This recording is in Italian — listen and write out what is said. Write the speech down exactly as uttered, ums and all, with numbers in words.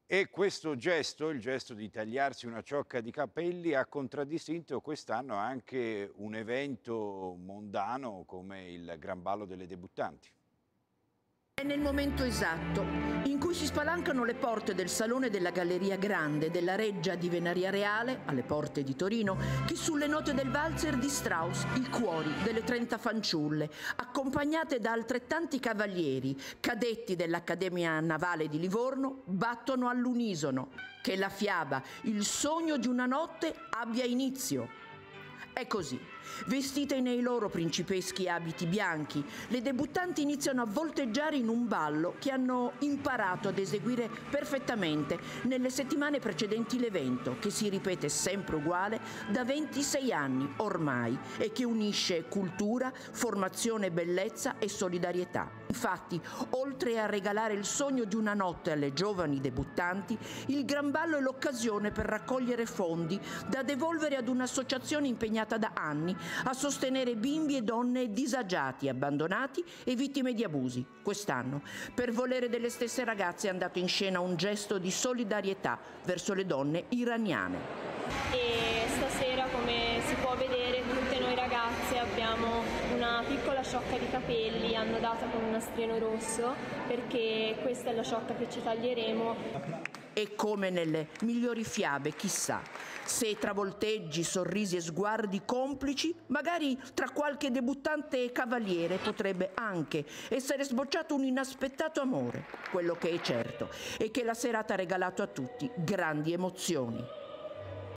E questo gesto, il gesto di tagliarsi una ciocca di capelli, ha contraddistinto quest'anno anche un evento mondano come il Gran Ballo delle Debuttanti. È nel momento esatto in cui si spalancano le porte del Salone della Galleria Grande della Reggia di Venaria Reale, alle porte di Torino, che sulle note del valzer di Strauss, il cuori delle trenta fanciulle, accompagnate da altrettanti cavalieri, cadetti dell'Accademia Navale di Livorno, battono all'unisono: che la fiaba, il sogno di una notte, abbia inizio. È così. Vestite nei loro principeschi abiti bianchi, le debuttanti iniziano a volteggiare in un ballo che hanno imparato ad eseguire perfettamente nelle settimane precedenti l'evento, che si ripete sempre uguale da ventisei anni ormai e che unisce cultura, formazione, bellezza e solidarietà. Infatti, oltre a regalare il sogno di una notte alle giovani debuttanti, il Gran Ballo è l'occasione per raccogliere fondi da devolvere ad un'associazione impegnata da anni a sostenere bimbi e donne disagiati, abbandonati e vittime di abusi. Quest'anno, per volere delle stesse ragazze, è andato in scena un gesto di solidarietà verso le donne iraniane. E stasera, come si può vedere, tutte noi ragazze abbiamo una piccola ciocca di capelli annodata con un nastrino rosso, perché questa è la ciocca che ci taglieremo. E come nelle migliori fiabe, chissà, se tra volteggi, sorrisi e sguardi complici, magari tra qualche debuttante cavaliere potrebbe anche essere sbocciato un inaspettato amore. Quello che è certo è che la serata ha regalato a tutti grandi emozioni.